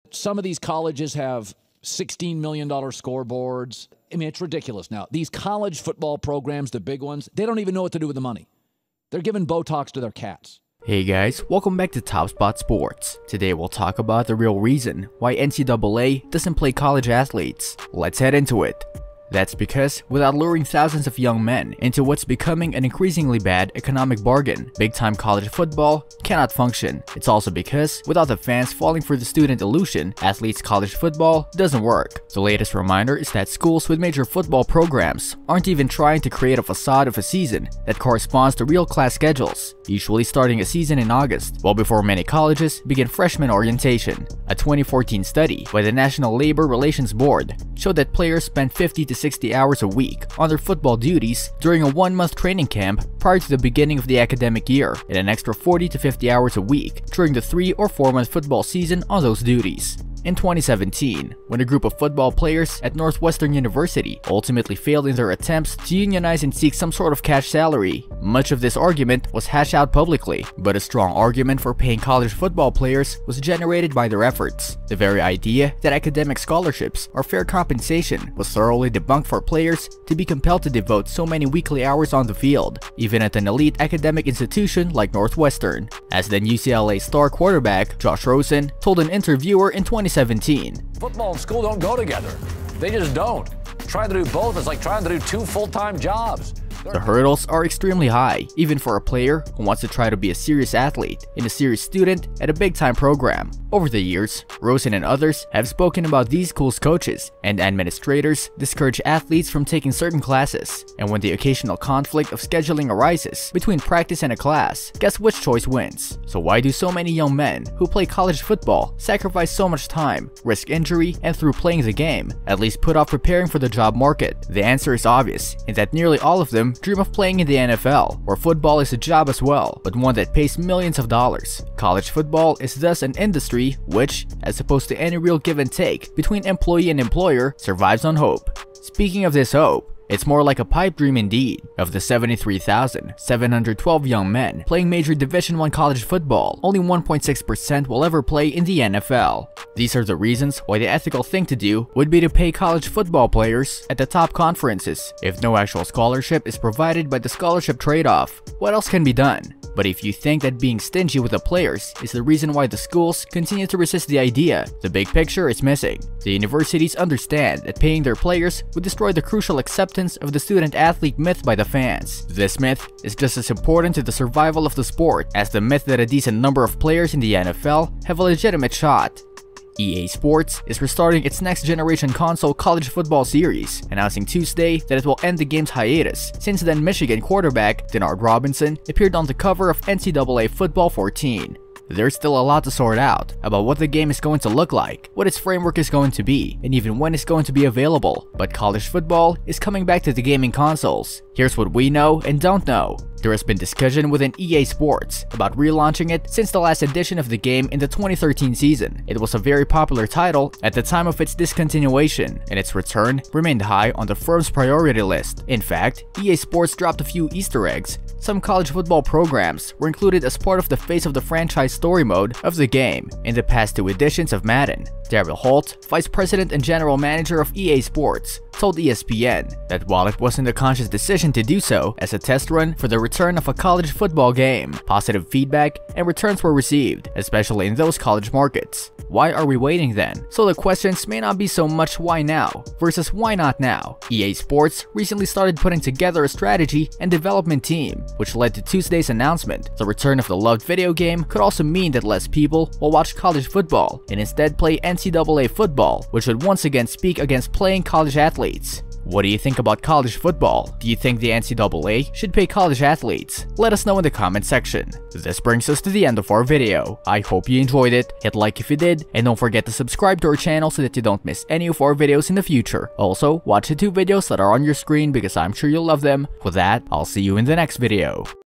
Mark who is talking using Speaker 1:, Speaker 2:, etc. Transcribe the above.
Speaker 1: Some of these colleges have $16 million scoreboards. I mean, it's ridiculous now. These college football programs, the big ones, they don't even know what to do with the money. They're giving Botox to their cats.
Speaker 2: Hey guys, welcome back to Top Spot Sports. Today we'll talk about the real reason why NCAA doesn't play college athletes. Let's head into it. That's because, without luring thousands of young men into what's becoming an increasingly bad economic bargain, big-time college football cannot function. It's also because, without the fans falling for the student illusion, athletes' college football doesn't work. The latest reminder is that schools with major football programs aren't even trying to create a facade of a season that corresponds to real class schedules, usually starting a season in August, well before many colleges begin freshman orientation. A 2014 study by the National Labor Relations Board showed that players spend 50 to 60 hours a week on their football duties during a 1-month training camp prior to the beginning of the academic year, and an extra 40 to 50 hours a week during the 3 or 4-month football season on those duties. In 2017, when a group of football players at Northwestern University ultimately failed in their attempts to unionize and seek some sort of cash salary, much of this argument was hashed out publicly, but a strong argument for paying college football players was generated by their efforts. The very idea that academic scholarships are fair compensation was thoroughly debunked for players to be compelled to devote so many weekly hours on the field, even at an elite academic institution like Northwestern. As then UCLA star quarterback Josh Rosen told an interviewer in 2017,
Speaker 3: football and school don't go together. They just don't. Trying to do both is like trying to do 2 full-time jobs.
Speaker 2: The hurdles are extremely high, even for a player who wants to try to be a serious athlete and a serious student at a big-time program. Over the years, Rosen and others have spoken about these schools' coaches and administrators discourage athletes from taking certain classes, and when the occasional conflict of scheduling arises between practice and a class, guess which choice wins? So why do so many young men who play college football sacrifice so much time, risk injury, and through playing the game, at least put off preparing for the job market? The answer is obvious, in that nearly all of them dream of playing in the NFL, where football is a job as well, but one that pays millions of dollars. College football is thus an industry which, as opposed to any real give and take between employee and employer, survives on hope. Speaking of this hope, it's more like a pipe dream indeed. Of the 73,712 young men playing major Division I college football, only 1.6% will ever play in the NFL. These are the reasons why the ethical thing to do would be to pay college football players at the top conferences. If no actual scholarship is provided by the scholarship trade-off, what else can be done? But if you think that being stingy with the players is the reason why the schools continue to resist the idea, the big picture is missing. The universities understand that paying their players would destroy the crucial acceptance of the student-athlete myth by the fans. This myth is just as important to the survival of the sport as the myth that a decent number of players in the NFL have a legitimate shot. EA Sports is restarting its next-generation console college football series, announcing Tuesday that it will end the game's hiatus since then Michigan quarterback Denard Robinson appeared on the cover of NCAA Football 14. There's still a lot to sort out about what the game is going to look like, what its framework is going to be, and even when it's going to be available, but college football is coming back to the gaming consoles. Here's what we know and don't know. There has been discussion within EA Sports about relaunching it since the last edition of the game in the 2013 season. It was a very popular title at the time of its discontinuation, and its return remained high on the firm's priority list. In fact, EA Sports dropped a few Easter eggs. Some college football programs were included as part of the Face of the Franchise story mode of the game in the past 2 editions of Madden. Daryl Holt, Vice President and General Manager of EA Sports, told ESPN that while it wasn't a conscious decision to do so as a test run for the return of a college football game, positive feedback and returns were received, especially in those college markets. Why are we waiting then? So the questions may not be so much why now versus why not now. EA Sports recently started putting together a strategy and development team, which led to Tuesday's announcement. The return of the loved video game could also mean that less people will watch college football and instead play NCAA football, which would once again speak against playing college athletes. What do you think about college football? Do you think the NCAA should pay college athletes? Let us know in the comment section. This brings us to the end of our video. I hope you enjoyed it. Hit like if you did, and don't forget to subscribe to our channel so that you don't miss any of our videos in the future. Also, watch the 2 videos that are on your screen because I'm sure you'll love them. With that, I'll see you in the next video.